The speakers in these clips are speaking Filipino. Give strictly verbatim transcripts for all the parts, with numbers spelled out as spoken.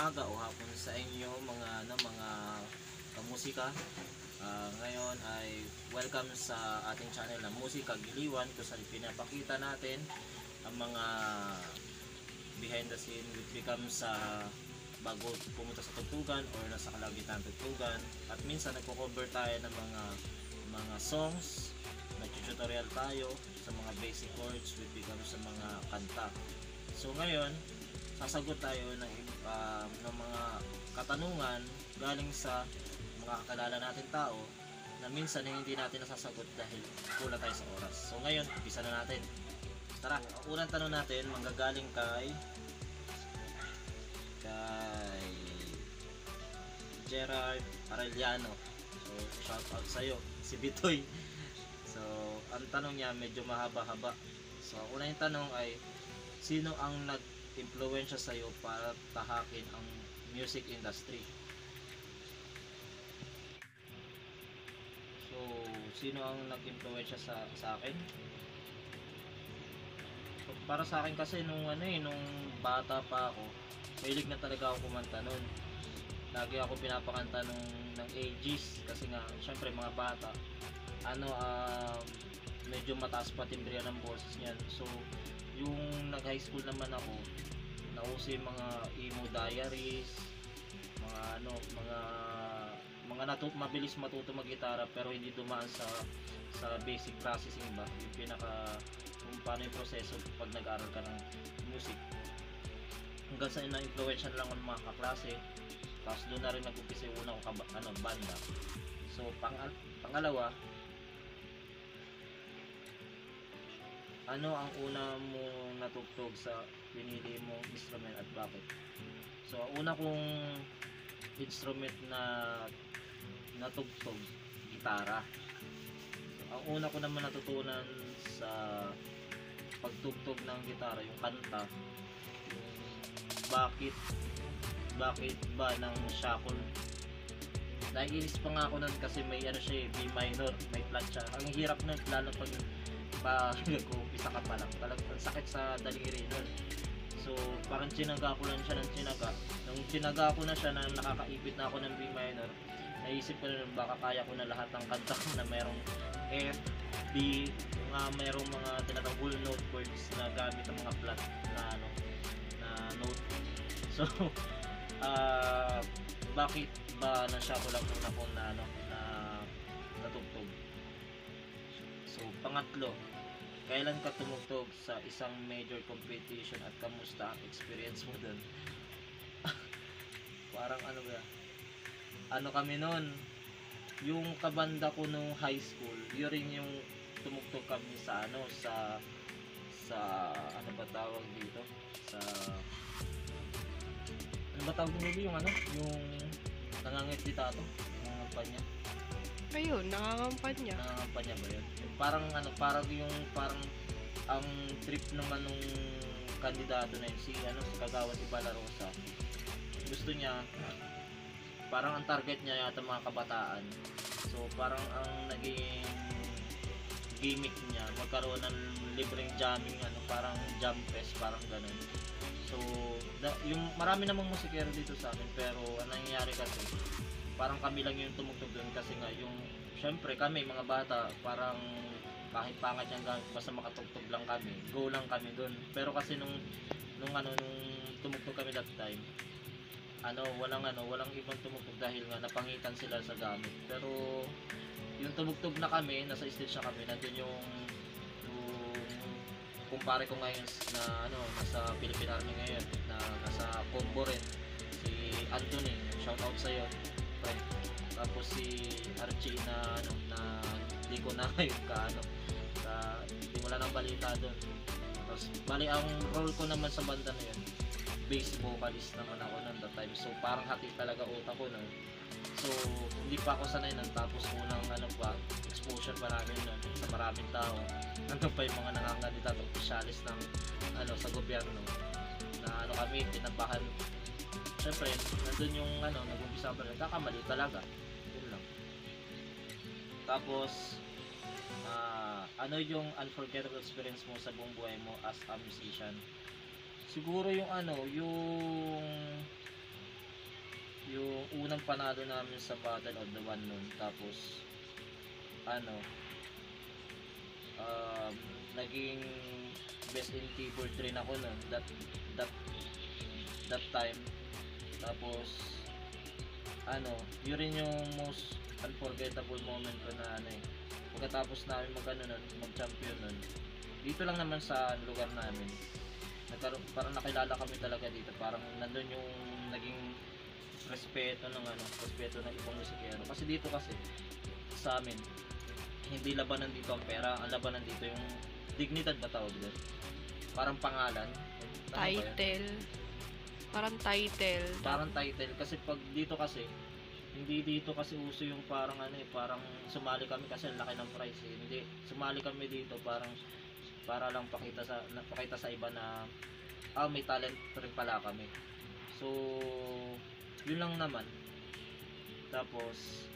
umaga o hapon sa inyo mga ano, mga kamusika. Uh, ngayon ay welcome sa ating channel na Musika Giliwan, kung saan pinapakita natin ang mga behind the scene which becomes sa uh, bago pumunta sa tugtugan or nasa kalagitnaan ng tugtugan. At minsan nagko-cover tayo ng mga mga songs, nag-tutorial tayo sa mga basic chords which becomes sa mga kanta. So ngayon sasagot tayo ng, uh, ng mga katanungan galing sa mga kakilala natin tao na minsan hindi natin nasasagot dahil kulang tayo sa oras. So ngayon, umpisa na natin. Tara, ang unang tanong natin manggagaling kay kay Gerard Arellano. So shout out sa'yo, si Bitoy. So ang tanong niya medyo mahaba-haba. So ang unang tanong ay, sino ang nag-impluwensya sa'yo para tahakin ang music industry? So, sino ang nag-impluwensya sa, sa akin? So, para sa akin kasi nung ano eh, nung bata pa ako, mahilig na talaga ako kumanta nun. Lagi ako pinapakanta nung ng ages kasi nga, syempre mga bata, ano, uh, medyo mataas pa timbriya ng boses niyan. So, yung nag-high school naman ako, nauso yung mga emo diaries, mga ano, mga mga natu mabilis matuto mag-gitara pero hindi dumaan sa sa basic processing ba, yung pinaka kung paano yung proseso pag nag-aaral ka ng music. Hanggang sa na-influensya lang ng mga kaklase, tapos doon na rin nag-umpisa yung unang ano, banda. So, pang pangalawa, ano ang una mong natugtog sa pinili mong instrument at bakit? So, ang una kong instrument na natugtog, gitara. So, ang una ko naman natutunan sa pagtugtog ng gitara, yung kanta, yung bakit, bakit ba ng Shackle. Naiinis pa nga ako nun kasi may ano siya, B minor, may flat siya. Ang hirap nun, lalo pag pa nag-uumpisa ka pa lang, talagang sakit sa daliri nun. So parang tinaga ko lang siya ng tinaga. Nung tinaga ko na siya na nakakaipit na ako ng B minor, naisip ko na baka kaya ko na lahat ng kanta ko na merong F, D, mga merong mga tinatawag whole note chords na gamit ang mga flat na ano na note. So uh, bakit ba na siya ko lang una kong na ano na natugtog. So, pangatlo, kailan ka tumugtog sa isang major competition at kamusta ang experience mo dun? Parang ano ba? Ano kami nun? Yung kabanda ko nung high school, yun rin yung tumugtog kami sa ano, sa sa ano ba tawag dito? Sa ano ba tawag dito yung ano? Yung nangangiti tato, yung kampanya. Ayun, nangangampanya. Nangangampanya ba yun? Yung parang ano, parang yung parang ang trip naman nung kandidato na yun, si ano, si Kagawad Ibalarosa. Gusto niya, parang ang target niya yata mga kabataan. So parang ang naging gimmick niya, magkaroon ng libreng jamming, ano, parang jam fest, parang ganun. So, da, yung marami namang musikero dito sa amin, pero ang nangyayari kasi, parang kami lang yung tumugtog doon kasi nga yung syempre kami mga bata parang kahit pangat yung gamit basta makatugtog lang kami, go lang kami doon. Pero kasi nung nung ano nung tumugtog kami that time, ano walang ano walang ibang tumugtog dahil nga napangitan sila sa gamit. Pero yung tumugtog na kami, nasa stage na kami, nandoon yung yung kumpare ko ngayon na ano nasa Philippine Army ngayon na nasa combo rin, si Anthony, shout out sa iyo. Tapos si Archie na ano na hindi ko na ngayon ka ano sa hindi wala nang balita doon. Tapos bali ang role ko naman sa banda na yun, bass vocalist naman ako noon that time. So parang hati talaga utak ko noon. So hindi pa ako sanay nun, tapos unang ano pa exposure pa namin noon sa maraming tao. Nandun pa yung mga nangangandidato opisyalis ng ano sa gobyerno na ano kami tinabahan. Siyempre, nandun yung ano, nag-umpisa pa rin, kakamali talaga. Yun lang. Tapos, uh, ano yung unforgettable experience mo sa buong buhay mo as a musician? Siguro yung ano, yung yung unang panalo namin sa Battle of the One nun. Tapos ano, um, naging best in keyboard rin ako nun that that that time. Tapos ano, yun rin yung most unforgettable moment ko na ano eh, pagkatapos namin mag ano nun, mag champion nun, dito lang naman sa lugar namin, nagkaroon, parang nakilala kami talaga dito, parang nandun yung naging respeto ng ano, respeto ng ibang musikero. Kasi dito kasi sa amin, hindi labanan dito ang pera, ang labanan dito yung dignidad ba tawag doon? Parang pangalan. Ano ba yun? Title. Parang title. Parang title. Kasi pag dito kasi, hindi dito kasi uso yung parang ano eh, parang sumali kami kasi ang laki ng price eh. Hindi, sumali kami dito parang para lang pakita sa napakita sa iba na ah, may talent rin pala kami. So, yun lang naman. Tapos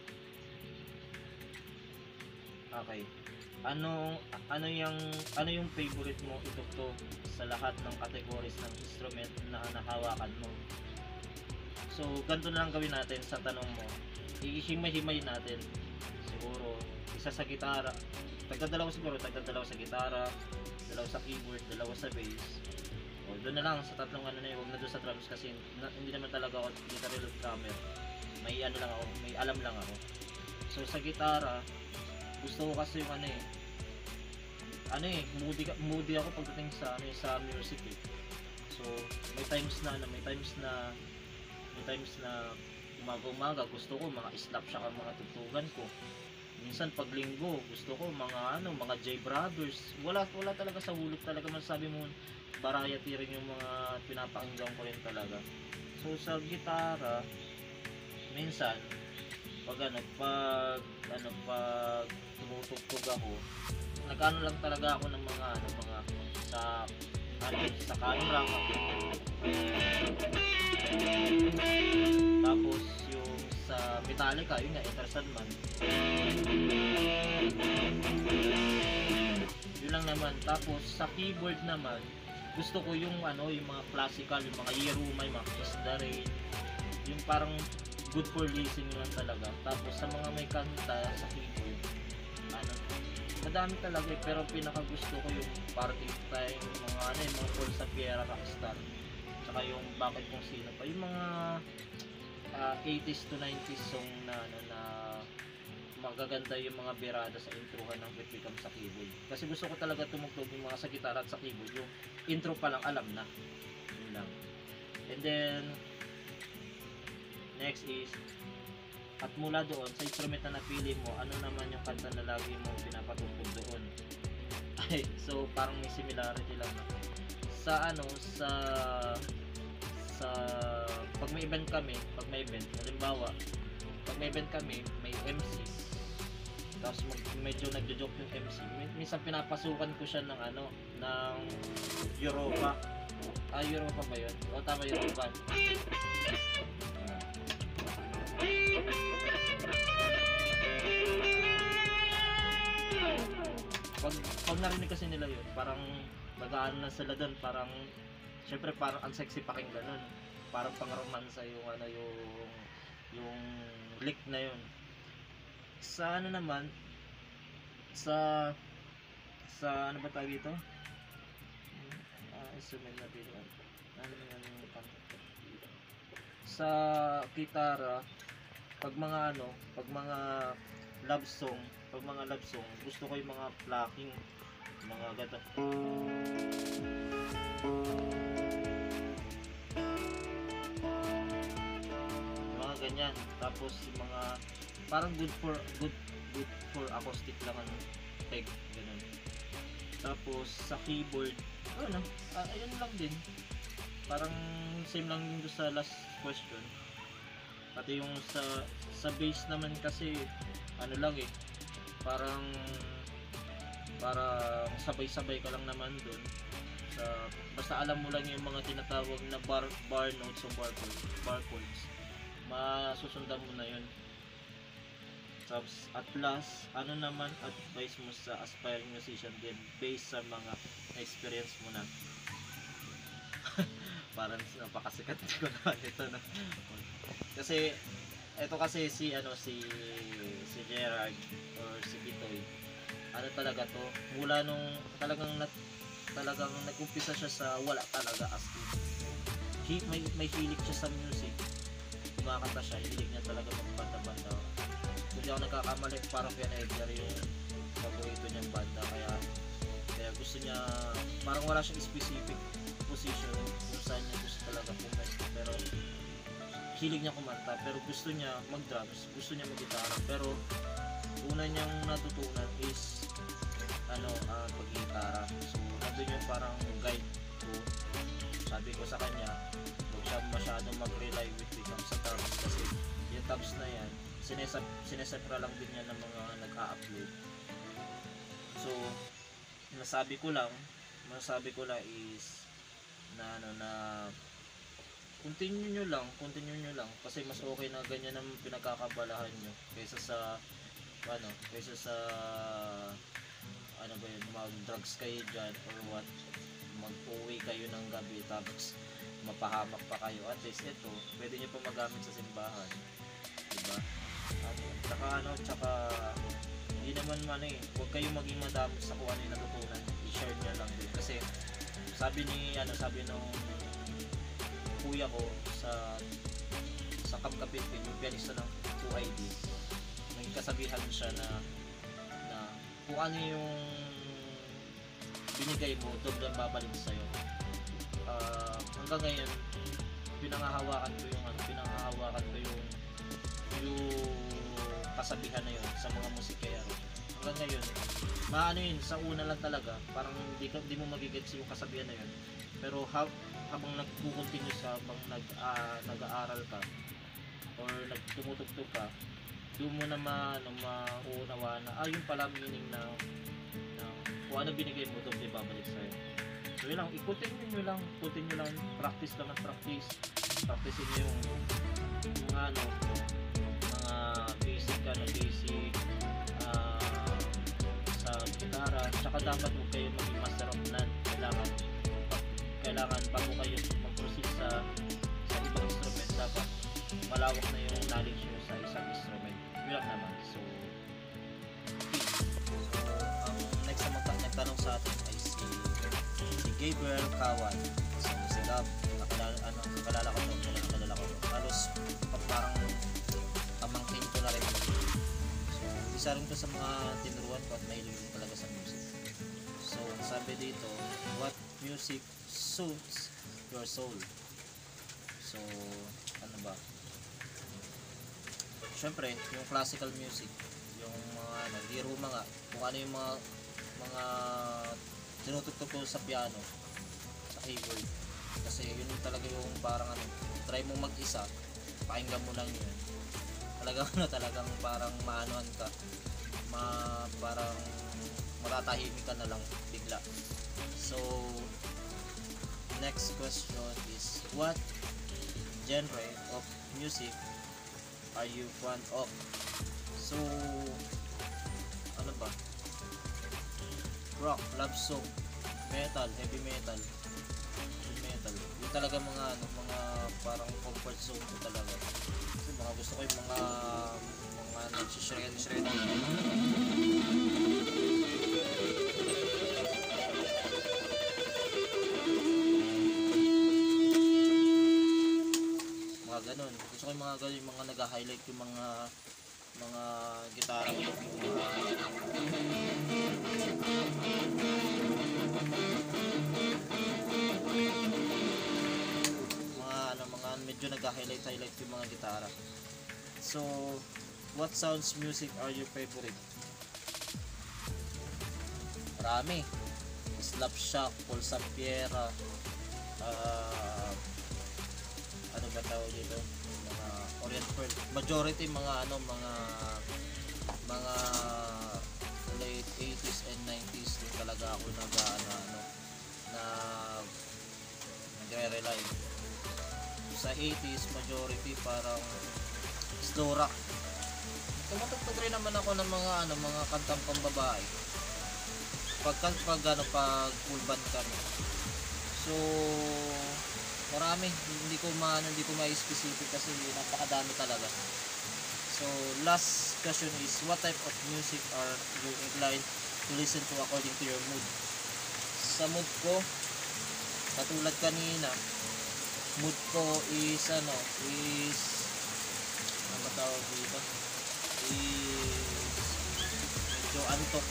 okay. Ano ano yung ano yung favorite mo itugtog sa lahat ng categories ng instrument na nahawakan mo? So, ganito na lang gawin natin sa tanong mo. Ihimay-himay natin. Siguro, isa sa gitara. Tagdadalawa siguro, tagdadalawa sa gitara, dalawa sa keyboard, dalawa sa bass. O, doon na lang sa tatlong ano na yun. Huwag na doon sa drums kasi na, hindi naman talaga ako guitar drummer. May ano lang ako, may alam lang ako. So, sa gitara, gusto ko kasi yung ano eh, ano eh, moody, moody ako pagdating sa ano eh, sa music eh. So, may times na ano, may times na may times na umaga-umaga gusto ko mga slap siya ang mga tugtugan ko. Minsan pag linggo gusto ko mga ano, mga J Brothers. Wala wala talaga sa hulog talaga, masasabi mo variety rin yung mga pinapakinggan ko rin talaga. So sa gitara minsan pag ano, pag ano, pag tumutugtog ako, nagano lang talaga ako ng mga ano, mga sa ano, sa camera. Tapos yung sa Metallica, yun nga, Enter Sandman. Yun lang naman. Tapos sa keyboard naman, gusto ko yung ano, yung mga classical, yung mga Yeruma, yung mga Kiss the Rain, yung parang good for listening lang talaga. Tapos sa mga may kanta sa keyboard, ano, madami talaga eh, pero pinaka gusto ko yung Party Time, yung mga ano, yung mga Paul Sapiera Rockstar, tsaka yung Bakit Kung Sino pa, yung mga uh, eighties to nineties song na ano, na magaganda yung mga birada sa introhan ng It Becomes sa keyboard. Kasi gusto ko talaga tumugtog yung mga sa gitara at sa keyboard, yung intro pa lang alam na. Yun lang. And then next is, at mula doon sa instrument na napili mo, ano naman yung kanta na lagi mo pinapatugtog doon? Ay, so parang may similarity lang na. Sa ano, sa sa pag may event kami, pag may event, halimbawa, pag may event kami, may M C. Tapos mag, medyo nagjo-joke yung M C. Minsan pinapasukan ko siya ng ano, ng Europa. Ah, Europa ba 'yun? O tama, Europa. Pag, pag narinig kasi nila yun, parang mag-aano na sila doon, parang syempre parang ang sexy pakinggan nun, parang pang-romansa yung ano, yung yung lick na yun. Sa ano naman, sa sa ano ba tawag dito? Ah, instrument na dito. Ano yung sa gitara, pag mga ano, pag mga love song, pag mga love song, gusto ko yung mga plucking, mga gata. Mga ganyan. Tapos yung mga parang good for good good for acoustic lang ang peg, ganun. Tapos sa keyboard, ano, ah, ayun lang din. Parang same lang yung sa last question. Pati yung sa sa bass naman kasi ano lang eh, parang parang sabay-sabay ka lang naman doon. Sa basta alam mo lang yung mga tinatawag na bar bar notes o bar chords, bar chords. Masusundan mo na 'yun. Tapos at last, ano naman advice mo sa aspiring musician din based sa mga experience mo na? parang napakasikat ko na ito na. Kasi ito kasi si ano si si Gerard or si Bitoy. Ano talaga to? Mula nung talagang nat, talagang nag-umpisa siya sa wala talaga as in. He, may may hilig siya sa music. Kumakanta siya, hilig niya talaga magbanda-banda. Kung di ako nagkakamali, parang Pian Edgar yung paborito niyang banda, kaya kaya gusto niya, parang wala siyang specific position kung saan niya gusto talaga pumesto, pero hilig niya kumanta, pero gusto niya mag-drums, gusto niya mag-gitara, pero una niyang natutunan is ano, uh, pag-gitara. So nandun yung parang guide ko, sabi ko sa kanya, huwag siya masyadong mag-rely with the sa tabs, kasi yung tabs na yan sinesep sinesepra lang din yan ng mga nag-a-upload. So nasabi ko lang masabi ko lang is na ano na continue nyo lang continue nyo lang kasi mas okay na ganyan ang pinagkakabalahan nyo kaysa sa ano kaysa sa ano ba yun, mag drugs kayo dyan or what, mag-uwi kayo ng gabi tapos mapahamak pa kayo. At least ito pwede nyo pa magamit sa simbahan, diba? At saka ano, tsaka hindi naman man eh, huwag kayong maging madami sa kung ano yung natutunan, i-share nyo lang din. Kasi sabi ni, ano, sabi nung kuya ko sa sa Kapkapit, yung pianista ng two I D, may kasabihan siya na na kung ano yung binigay mo, doble ang babalik sa'yo. Uh, hanggang ngayon, pinangahawakan ko yung ano, pinangahawakan ko yung yung kasabihan na yun sa mga musikero. Hanggang ngayon, maano yun, sa una lang talaga, parang hindi, ka, hindi mo magigets yung kasabihan na yun. Pero hab, habang nagkukontinue ka, habang nag, uh, nag-aaral ka, or nagtumutugtog ka, doon mo na ma, ano, mauunawa na, ah, yun pala meaning na, na kung ano binigay mo, doon ibabalik sa'yo. So yun lang, i-continue nyo lang, continue lang, practice lang at practice. Practice nyo yung, yung ano, mga basic, ano, basic, uh, sa gitara. Tsaka dapat huwag kayo maging master of none. Kailangan, kailangan bago kayo mag-proceed sa, sa ibang instrument, dapat malawak na yung knowledge nyo sa isang instrument. Yun lang naman. So, okay. So, ang next na magta- nagtanong sa atin ay si si Gabriel Kawan. So, si Gab, nakalala, ano, nakalala ko ito, nakalala ko ito. Halos parang pamangkin ko na rin. So, isa rin ko sa mga tinuruan ko at mahilig ko talaga sa music. So, sabi dito, what music suits your soul? So, ano ba? Siyempre, yung classical music, yung mga ano, biro mga, kung ano yung mga mga tinutugtog ko sa piano, sa keyboard. Kasi yun talaga yung parang ano, try mong mag-isa, pakinggan mo lang yun. Talagang ano, talagang parang maanuhan ka, ma, parang matatahimik ka na lang bigla. So, next question is, what genre of music are you fond of? So, ano ba? Rock, love song, metal, heavy metal, heavy metal. Yung talaga mga ano, mga parang comfort zone ko talaga. Kasi mga gusto ko yung mga mga nagsishred-shred. Mga ganun. Gusto ko yung mga ganun, yung mga nag-highlight yung mga mga gitara ko. Mga ano, mga medyo nag-highlight highlight yung mga gitara. So, what sounds music are your favorite? Marami. Slapshot, Paul Sampiera, uh, ano ba tawag dito? Mga Orient Pearl. Majority mga ano, mga mga late eighties and nineties yung talaga ako nag ano, ano na nagre-rely. Sa eighties majority parang slow rock. Tumutugtog rin naman ako ng mga ano, mga kantang pambabae. Pag pag ano, pag full band kami. So marami, hindi ko ma hindi ko ma-specific kasi napakadami talaga. So last question is, what type of music are you inclined to listen to according to your mood? Sa mood ko, katulad kanina, mood ko is ano, is ano ba tawag dito? Is medyo antok.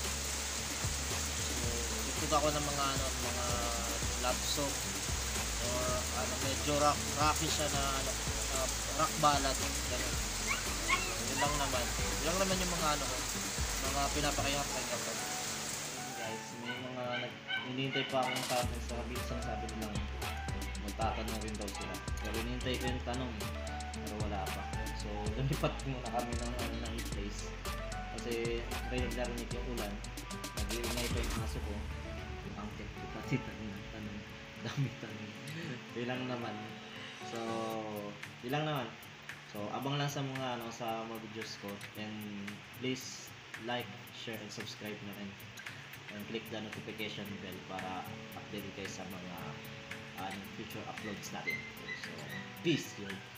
So, tugtog ako ng mga ano, mga love song or ano, medyo rock, rocky siya na ano, uh, rock ballad, ganun. Yun lang naman. Yun lang naman yung mga ano ko, mga pinapakinggan ko. Guys, may mga nag hinihintay pa akong tanong sa isang sabi nilang magtatanong rin daw sila. Pero hinihintay ko yung tanong eh, pero wala pa. So, lumipat muna kami ng ano ng place. Kasi rinig na rinig yung ulan. Nag-iingay pa yung aso ko. Yung angket ko pati tanong tanong. Dami tanong. Ilang naman. So, ilang naman. So, abang lang sa mga ano sa mga videos ko, and please like, share, and subscribe na rin. And click the notification bell para update kayo sa mga uh, future uploads natin. So, peace. Yun.